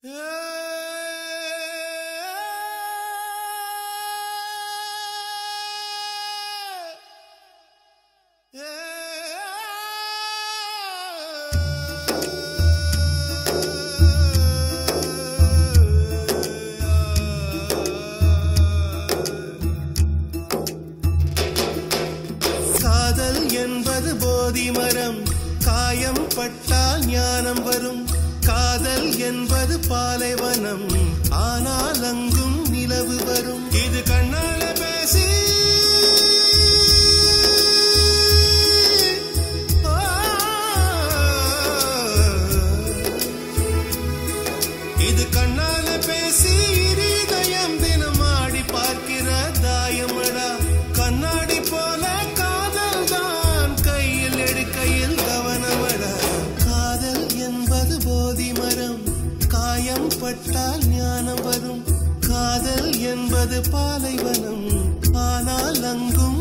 காதல் என்பது போதி மரம், காயம் பட்டால் ஞானம் வரும். காதல் என்பது பாலைவனம், ஆனால் அங்கும் நிலவு வரும். இது கண்ணால பேசி இது கண்ணால பேசி இதயம் தினம் ஆடி பார்க்கிற தாயமடா. கண்ணாடி போல காதல் தான் கையில் எடுக்கையில் கவனமடா. காதல் என்பது போதி மரம், காயம் பட்டால் ஞானம் வரும். காதல் என்பது பாலைவனம், ஆனால் அங்கும்